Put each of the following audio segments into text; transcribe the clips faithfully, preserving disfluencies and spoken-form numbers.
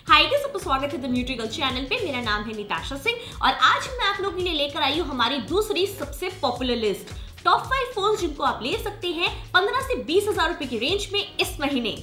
Hi guys, सबका स्वागत है द न्यूट्रिगर्ल चैनल पे। मेरा नाम है निताशा सिंह और आज मैं आप लोगों के लिए लेकर आई हूँ हमारी दूसरी सबसे popular list, top five phones जिनको आप ले सकते हैं पंद्रह से बीस हजार रुपए की रेंज में इस महीने।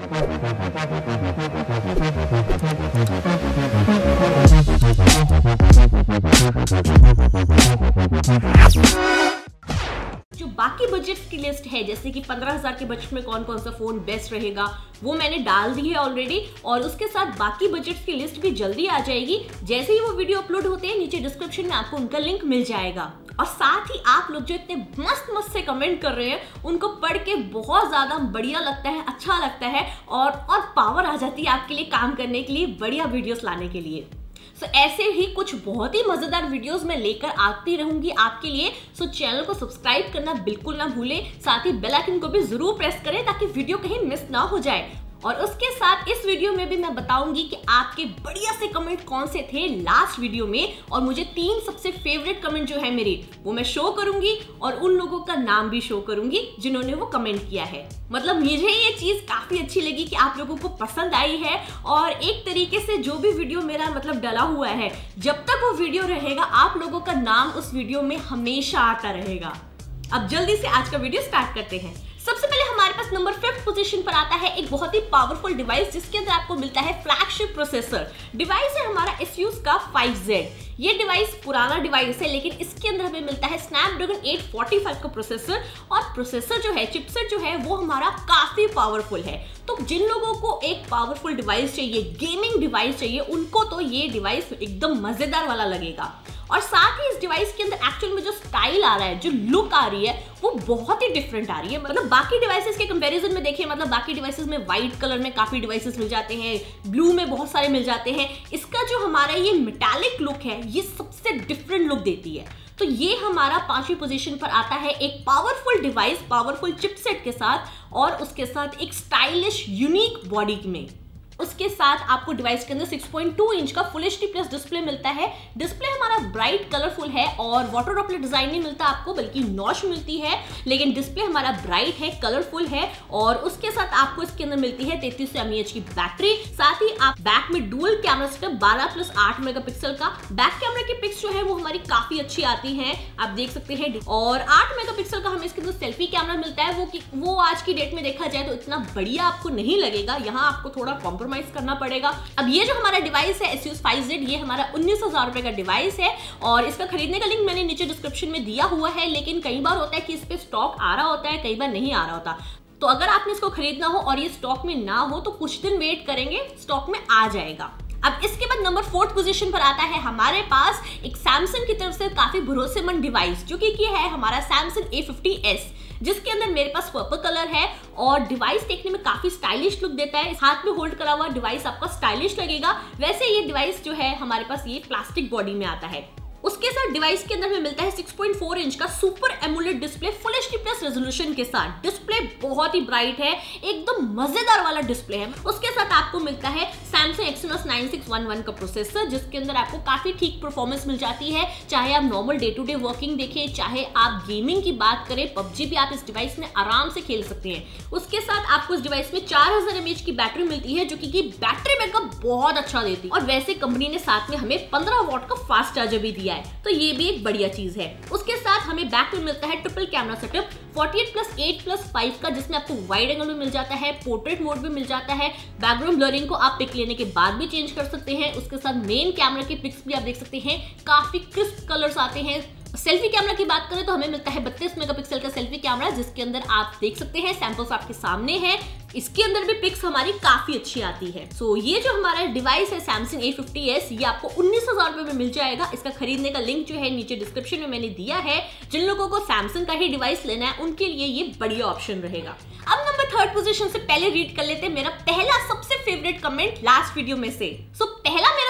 जो बाकी बजट की लिस्ट है, जैसे कि पंद्रह हजार के बजट में कौन कौन सा फोन बेस्ट रहेगा, वो मैंने डाल दी है ऑलरेडी और उसके साथ बाकी बजट की लिस्ट भी जल्दी आ जाएगी। जैसे ही वो वीडियो अपलोड होते हैं नीचे डिस्क्रिप्शन में आपको उनका लिंक मिल जाएगा। और साथ ही आप लोग जो इतने मस्त मस्त से कमेंट कर रहे हैं उनको पढ़ के बहुत ज्यादा बढ़िया लगता है, अच्छा लगता है और और पावर आ जाती है आपके लिए काम करने के लिए, बढ़िया वीडियोस लाने के लिए। सो so, ऐसे ही कुछ बहुत ही मजेदार वीडियोस मैं लेकर आती रहूंगी आपके लिए। सो so, चैनल को सब्सक्राइब करना बिल्कुल ना भूलें, साथ ही बेल आइकन को भी जरूर प्रेस करें ताकि वीडियो कहीं मिस ना हो जाए। और उसके साथ इस वीडियो में भी मैं बताऊंगी कि आपके बढ़िया से कमेंट कौन से थे लास्ट वीडियो में, और मुझे तीन सबसे फेवरेट कमेंट जो है मेरी वो मैं शो करूंगी और उन लोगों का नाम भी शो करूंगी जिन्होंने वो कमेंट किया है। मतलब मुझे ये चीज काफी अच्छी लगी कि आप लोगों को पसंद आई है और एक तरीके से जो भी वीडियो मेरा मतलब डला हुआ है, जब तक वो वीडियो रहेगा आप लोगों का नाम उस वीडियो में हमेशा आता रहेगा। अब जल्दी से आज का वीडियो स्टार्ट करते हैं। सबसे पहले हमारे पास नंबर फिफ्थ पोजीशन पर आता है एक बहुत ही पावरफुल डिवाइस जिसके अंदर आपको मिलता है फ्लैगशिप प्रोसेसर। डिवाइस है हमारा एसूस का फाइव ज़ेड। ये डिवाइस पुराना डिवाइस है लेकिन इसके अंदर हमें मिलता है स्नैपड्रैगन एट फोर्टी फाइव का प्रोसेसर, और प्रोसेसर जो है, चिपसेट जो है वो हमारा काफी पावरफुल है। तो जिन लोगों को एक पावरफुल डिवाइस चाहिए, गेमिंग डिवाइस चाहिए, उनको तो ये डिवाइस एकदम मजेदार वाला लगेगा। और साथ ही इस डिवाइस के अंदर एक्चुअल में जो स्टाइल आ रहा है, जो लुक आ रही है, वो बहुत ही डिफरेंट आ रही है। मतलब बाकी डिवाइसेस के कंपैरिजन में देखिए, मतलब बाकी डिवाइसेस में व्हाइट कलर में काफी डिवाइसेस मिल जाते हैं, ब्लू में बहुत सारे मिल जाते हैं। इसका जो हमारा ये मेटालिक लुक है ये सबसे डिफरेंट लुक देती है। तो ये हमारा पांचवी पोजीशन पर आता है एक पावरफुल डिवाइस, पावरफुल चिपसेट के साथ और उसके साथ एक स्टाइलिश यूनिक बॉडी में। उसके साथ आपको डिवाइस के अंदर सिक्स पॉइंट टू इंच का फुल एचडी प्लस डिस्प्ले मिलता है। डिस्प्ले हमारा ब्राइट कलरफुल है और वाटर ड्रॉपलेट डिजाइन नहीं मिलता आपको, बल्कि नॉच मिलती है, लेकिन डिस्प्ले हमारा ब्राइट है, कलरफुल है। और उसके साथ आपको इसके अंदर मिलती है तैंतीस सौ एमएएच की बैटरी। साथ ही आप बैक में डुअल कैमरा सेटअप बारह प्लस आठ मेगापिक्सल का, बैक कैमरा की पिक्स जो है वो हमारी काफी अच्छी आती है, आप देख सकते हैं। और आठ मेगापिक्सल का हमें इसके अंदर सेल्फी कैमरा मिलता है। वो वो आज की डेट में देखा जाए तो इतना बढ़िया आपको नहीं लगेगा, यहाँ आपको थोड़ा कॉम्प्रोमाइज करना पड़ेगा। अब ये जो हमारा डिवाइस है एसूस फाइव ज़ेड, ये हमारा उन्नीस हजार रुपए का डिवाइस है और इसका खरीदने का लिंक मैंने नीचे डिस्क्रिप्शन में दिया हुआ है। लेकिन कई बार होता है कि इस पे स्टॉक आ रहा होता है, कई बार नहीं आ रहा होता। तो अगर आपने इसको खरीदना हो और ये स्टॉक में ना हो तो कुछ दिन वेट करेंगे, स्टॉक में आ जाएगा। अब इसके बाद नंबर फोर्थ पोजीशन पर आता है हमारे पास एक सैमसंग की तरफ से काफी भरोसेमंद डिवाइस, जो कि है हमारा सैमसंग ए फिफ्टी एस, जिसके अंदर मेरे पास पर्पल कलर है और डिवाइस देखने में काफी स्टाइलिश लुक देता है। हाथ में होल्ड करा हुआ डिवाइस आपका स्टाइलिश लगेगा। वैसे ये डिवाइस जो है हमारे पास ये प्लास्टिक बॉडी में आता है। उसके साथ डिवाइस के अंदर में मिलता है सिक्स पॉइंट फोर इंच का super AMOLED display full HD plus resolution के साथ। डिस्प्ले बहुत ही ब्राइट है, एकदम मजेदार वाला डिस्प्ले है। उसके साथ आपको मिलता है Samsung Exynos nine six one one का प्रोसेसर, जिसके अंदर आपको काफी ठीक परफॉर्मेंस मिल जाती है। चाहे आप normal day to day working देखें, चाहे आप गेमिंग की बात करें, पबजी भी आप इस डिवाइस में आराम से खेल सकते हैं। उसके साथ आपको इस डिवाइस में चार हजार एमएएच की बैटरी मिलती है, जो कि बैटरी बैकअप बहुत अच्छा देती है। और वैसे कंपनी ने साथ में हमें पंद्रह वॉट का फास्ट चार्जर भी दिया है, तो ये भी एक बढ़िया चीज है। उसके साथ हमें बैक में मिलता है triple camera setup forty eight plus eight plus five का, जिसमें आपको वाइड एंगल में मिल जाता है, पोर्ट्रेट मोड भी मिल जाता है। बैकग्राउंड ब्लरिंग को आप पिक लेने के बाद भी चेंज कर सकते हैं। उसके साथ मेन कैमरा के पिक्स भी आप देख सकते हैं, काफी क्रिस्प कलर्स आते हैं। सेल्फी कैमरा की बात करें तो हमें मिलता है बत्तीस मेगापिक्सल का सेल्फी कैमरा, जिसके अंदर आप देख सकते हैं सैंपल्स आपके सामने हैं। इसके अंदर भी पिक्स हमारी काफी अच्छी आती है। सो so, ये जो हमारा डिवाइस है सैमसंग ए फिफ्टी एस, ये आपको उन्नीस हजार रुपए में मिल जाएगा। इसका खरीदने का लिंक जो है नीचे डिस्क्रिप्शन में मैंने दिया है। जिन लोगों को सैमसंग का ही डिवाइस लेना है उनके लिए ये बढ़िया ऑप्शन रहेगा। अब नंबर थर्ड पोजीशन से पहले रीड कर लेते हैं मेरा पहला सबसे फेवरेट कमेंट लास्ट वीडियो में से। सो so, पहला मेरा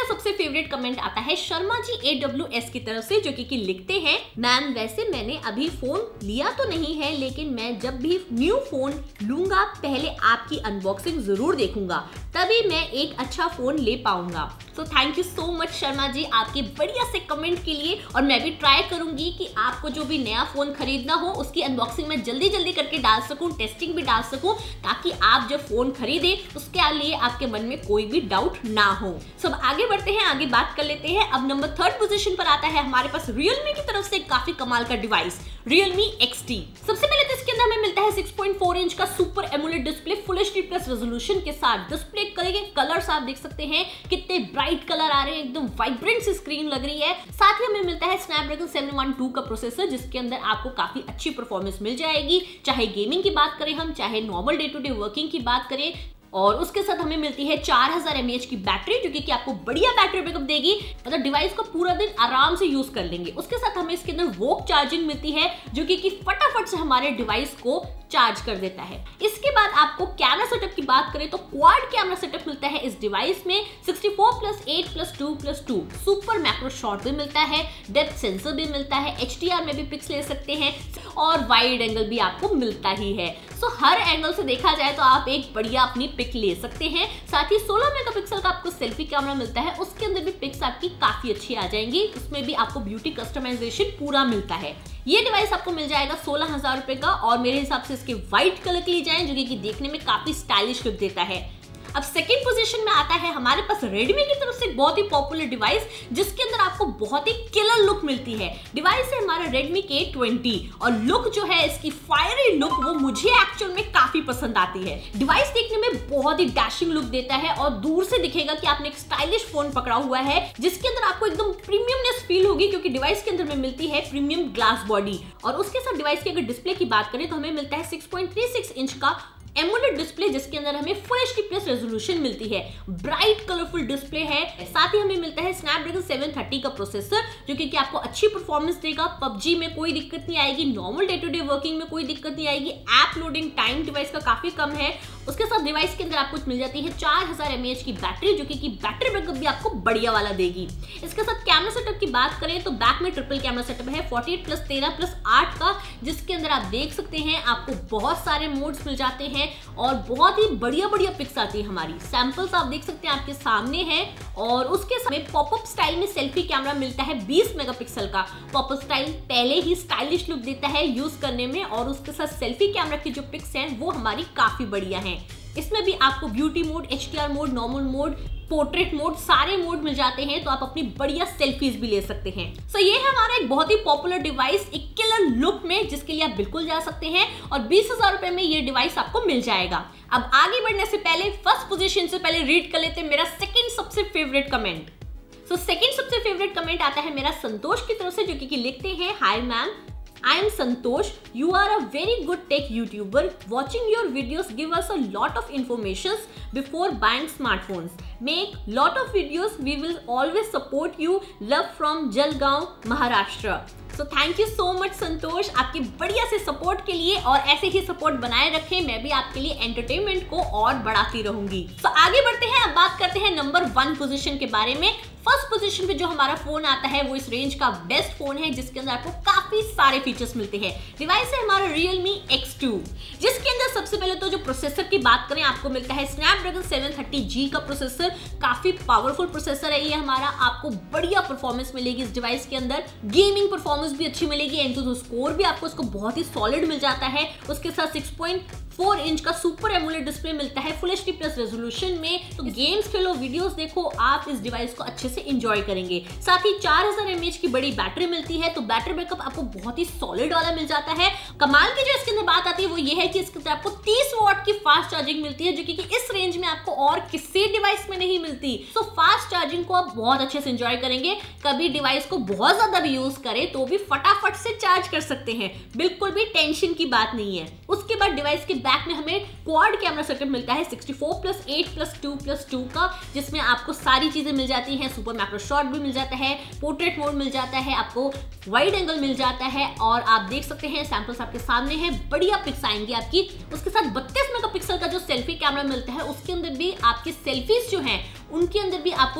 सबसे फेवरेट कमेंट आता है Sharma ji A W S की तरफ से, जो कि, कि लिखते हैं, मैम वैसे मैंने अभी फोन लिया तो नहीं है, लेकिन मैं जब भी न्यू फोन लूंगा पहले आपकी अनबॉक्सिंग जरूर देखूंगा, तभी मैं एक अच्छा फोन ले पाऊंगा। तो thank you so much Sharma ji आपके बढ़िया से कमेंट के लिए, और मैं भी ट्राई करूंगी कि आपको जो भी नया फोन खरीदना हो उसकी अनबॉक्सिंग में जल्दी जल्दी करके डाल सकूं, टेस्टिंग भी डाल सकूं, ताकि आप जब फोन खरीदे उसके लिए आपके मन में कोई भी डाउट ना हो। सब आगे बढ़ते हैं, आगे बात कर लेते हैं। अब नंबर थर्ड पोजीशन पर आता है हमारे पास Realme की तरफ से काफी कमाल का डिवाइस Realme एक्स टी। सबसे पहले तो इसके अंदर हमें मिलता है सिक्स पॉइंट फोर इंच का super AMOLED display full HD plus resolution के साथ। डिस्प्ले करेंगे कलर्स आप देख सकते हैं कितने ब्राइट कलर आ रहे हैं, एकदम वाइब्रेंट सी स्क्रीन लग रही है। साथ ही हमें मिलता है स्नैपड्रैगन सेवन वन टू का प्रोसेसर, जिसके अंदर आपको काफी अच्छी परफॉर्मेंस मिल जाएगी, चाहे गेमिंग की बात करें हम, चाहे normal day to day working की बात करें। और उसके साथ हमें मिलती है चार हज़ार एम ए एच की बैटरी, जो कि, कि आपको बढ़िया बैटरी बैकअप देगी, मतलब डिवाइस को पूरा दिन आराम से यूज कर लेंगे। उसके साथ हमें इसके अंदर वोक चार्जिंग मिलती है, जो कि, कि फटाफट से हमारे डिवाइस को चार्ज कर देता है। इसके बाद आपको कैमरा सेटअप की बात करें तो क्वाड कैमरा सेटअप मिलता है इस डिवाइस में, sixty four plus eight plus two plus two super macro shot भी मिलता है, डेप्थ सेंसर भी मिलता है, एच डी आर में भी पिक्स ले सकते हैं, और वाइड एंगल भी आपको मिलता ही है। सो हर एंगल से देखा जाए तो आप एक बढ़िया अपनी पिक ले सकते हैं। साथ ही सोलह मेगापिक्सल का आपको सेल्फी कैमरा मिलता है, उसके अंदर भी पिक्स आपकी काफी अच्छी आ जाएंगी। उसमें भी आपको ब्यूटी कस्टमाइजेशन पूरा मिलता है। ये डिवाइस आपको मिल जाएगा सोलह हजार रुपए का, और मेरे हिसाब से इसके व्हाइट कलर के लिए जाएं, जो कि देखने में काफी स्टाइलिश लुक देता है। अब सेकंड पोजीशन में आता है हमारे पास Redmi की तरफ से बहुत ही पॉपुलर डिवाइस, जिसके अंदर आपको बहुत ही किलर लुक मिलती है। डिवाइस है हमारा Redmi के ट्वेंटी, और लुक जो है इसकी फायरी लुक वो मुझे एक्चुअल में काफी पसंद आती है। डिवाइस देखने में बहुत ही डैशिंग लुक देता है, और दूर से दिखेगा कि आपने एक स्टाइलिश फोन पकड़ा हुआ है, जिसके अंदर आपको एकदम प्रीमियमनेस फील होगी, क्योंकि डिवाइस के अंदर में मिलती है प्रीमियम ग्लास बॉडी। और उसके साथ डिवाइस की अगर डिस्प्ले की बात करें तो हमें मिलता है six point three six inch का एमोलेड डिस्प्ले, जिसके अंदर हमें फुल एचडी प्लस रेजोल्यूशन मिलती है, ब्राइट कलरफुल डिस्प्ले है। साथ ही हमें मिलता है स्नैपड्रैगन सेवन थर्टी का प्रोसेसर, जो कि, कि आपको अच्छी परफॉर्मेंस देगा। पबजी में कोई दिक्कत नहीं आएगी, normal day to day working में कोई दिक्कत नहीं आएगी। ऐप लोडिंग टाइम डिवाइस का काफी कम है। उसके साथ डिवाइस के अंदर आपको मिल जाती है चार हज़ार एम ए एच की बैटरी, जो कि, कि बैटरी बैकअप भी आपको बढ़िया वाला देगी। इसके साथ कैमरा सेटअप की बात करें तो बैक में ट्रिपल कैमरा सेटअप है फोर्टी एट प्लस तेरह प्लस आठ का, जिसके अंदर आप देख सकते हैं आपको बहुत सारे मोड्स मिल जाते हैं, और बहुत ही बढ़िया बढ़िया पिक्स आती है। हमारी सैंपल्स आप देख सकते हैं आपके सामने हैं। और उसके साथ पॉपअप स्टाइल में सेल्फी कैमरा मिलता है बीस मेगापिक्सल का। पॉपअप स्टाइल पहले ही स्टाइलिश लुक देता है यूज करने में, और उसके साथ सेल्फी कैमरा की जो पिक्स हैं वो हमारी काफी बढ़िया हैं। इसमें भी आपको beauty mode, H D R mode, normal mode, portrait mode, सारे मोड मिल जाते हैं, तो आप अपनी बढ़िया सेल्फीज भी ले सकते हैं। सो so, ये है हमारा एक बहुत ही पॉपुलर डिवाइस एक किलर लुक में, जिसके लिए आप बिल्कुल जा सकते हैं, और बीस हजार रुपए में ये डिवाइस आपको मिल जाएगा। अब आगे बढ़ने से पहले फर्स्ट पोजीशन से पहले रीड कर लेते हैं मेरा सेकंड सबसे फेवरेट कमेंट। सो सेकंड सबसे फेवरेट कमेंट आता है मेरा संतोष की तरफ से, जो कि, कि लिखते हैं, hi ma'am, I am Santosh. You are a very good tech YouTuber. Watching your videos give us a lot of informations before buying smartphones. Make lot of videos. We will always support you. Love from Jalgaon, Maharashtra. So thank you so much Santosh, आपकी बढ़िया से support के लिए, और ऐसे ही support बनाए रखें। मैं भी आपके लिए एंटरटेनमेंट को और बढ़ाती रहूंगी। तो आगे बढ़ते हैं, अब बात करते हैं नंबर वन पोजीशन के बारे में। फर्स्ट पोजीशन पे जो हमारा फोन आता है वो इस रेंज का बेस्ट फोन है, जिसके अंदर आपको काफी सारे फीचर्स मिलते हैं। डिवाइस है हमारा Realme एक्स टू, जिसके अंदर सबसे पहले तो जो प्रोसेसर की बात करें आपको मिलता है स्नैपड्रैगन सेवन थर्टी जी का प्रोसेसर। काफी पावरफुल प्रोसेसर है ये हमारा, आपको बढ़िया परफॉर्मेंस मिलेगी इस डिवाइस के अंदर। गेमिंग परफॉर्मेंस भी अच्छी मिलेगी, एंटूसियो स्कोर भी आपको इसको बहुत ही सॉलिड मिल जाता है। उसके साथ सिक्स पॉइंट फोर इंच का सुपर एमोलेड डिस्प्ले मिलता है फुल एचडी प्लस रेजोल्यूशन में। तो गेम्स खेलो, वीडियोस देखो, आप इस डिवाइस को अच्छे से एंजॉय करेंगे। साथ ही चार हज़ार एम ए एच की बड़ी बैटरी मिलती है, तो बैटरी बैकअप आपको बहुत ही सॉलिड वाला मिल जाता है। कमाल की जो इसके अंदर बात आती है वो ये है कि इसके अंदर आपको तीस वॉट की फास्ट चार्जिंग मिलती है, जो कि इस रेंज में आपको और किसी डिवाइस में नहीं मिलती। तो फास्ट चार्जिंग को आप बहुत अच्छे से एंजॉय करेंगे। कभी डिवाइस को बहुत ज्यादा भी यूज करें तो भी फटाफट से चार्ज कर सकते हैं, बिल्कुल भी टेंशन की बात नहीं है। उसके बाद डिवाइस के बैक में हमें क्वाड कैमरा सेटअप मिलता है sixty four plus eight plus two plus two का, जिसमें आपको सारी चीजें मिल जाती हैं। सुपर मैक्रो शॉट भी मिल जाता है, पोर्ट्रेट मोड मिल जाता है, आपको वाइड एंगल मिल जाता है, और आप देख सकते हैं सैंपल्स आपके सामने हैं, बढ़िया पिक्स आएंगी आपकी। उसके साथ बत्तीस मेगापिक्सल का जो सेल्फी कैमरा मिलता है, उसके अंदर भी आपकी सेल्फीज जो हैं उनके अंदर भी आपको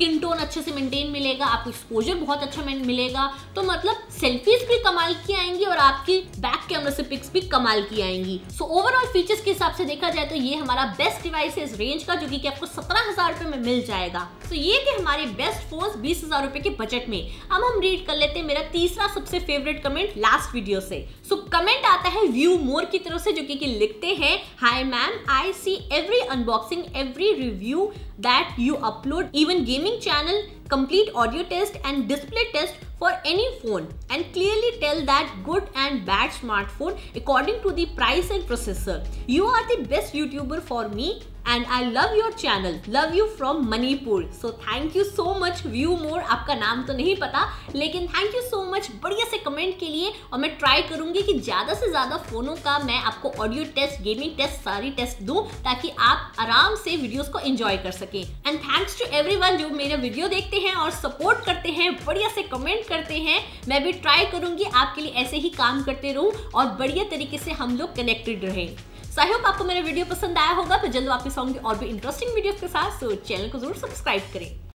स्किन टोन अच्छे से मेंटेन मिलेगा, आपको एक्सपोजर बहुत अच्छा मिलेगा। तो मतलब सेल्फीज भी कमाल की आएंगी और आपकी बैक कैमरा से पिक्स भी कमाल की आएंगी। सो ओवरऑल फीचर्स के हिसाब से देखा जाए तो ये हमारा बेस्ट डिवाइस है इस रेंज का, जो कि आपको सत्रह हजार रुपए में मिल जाएगा। तो ये थे हमारे बेस्ट फोन्स बीस हजार रुपए के बजट में। अब हम रीड कर लेते हैं मेरा तीसरा सबसे फेवरेट कमेंट लास्ट वीडियो से। सो कमेंट आता है व्यू मोर की तरफ से, जो कि लिखते हैं, hi ma'am, I see every unboxing, every review that you upload, even gaming channel, complete audio test and display test for any phone, and clearly tell that good and bad smartphone according to the price and processor. You are the best YouTuber for me and I love your channel. Love you from Manipur. So thank you so much view more. आपका नाम तो नहीं पता, लेकिन thank you so much बढ़िया से comment के लिए। और मैं ट्राई करूंगी कि ज्यादा से ज्यादा फोनों का मैं आपको ऑडियो टेस्ट, गेमिंग टेस्ट, सारी टेस्ट दूं, ताकि आप आराम से वीडियोस को एंजॉय कर सकें। एंड थैंक्स टू एवरीवन जो मेरे वीडियो देखते हैं और सपोर्ट करते हैं, बढ़िया से कमेंट करते हैं। मैं भी ट्राई करूंगी आपके लिए ऐसे ही काम करते रहूं और बढ़िया तरीके से हम लोग कनेक्टेड रहें। सो आई होप आपको मेरा वीडियो पसंद आया होगा। तो जल्द वापस आऊंगी और भी इंटरेस्टिंग वीडियोस के साथ। सो चैनल को जरूर सब्सक्राइब करें।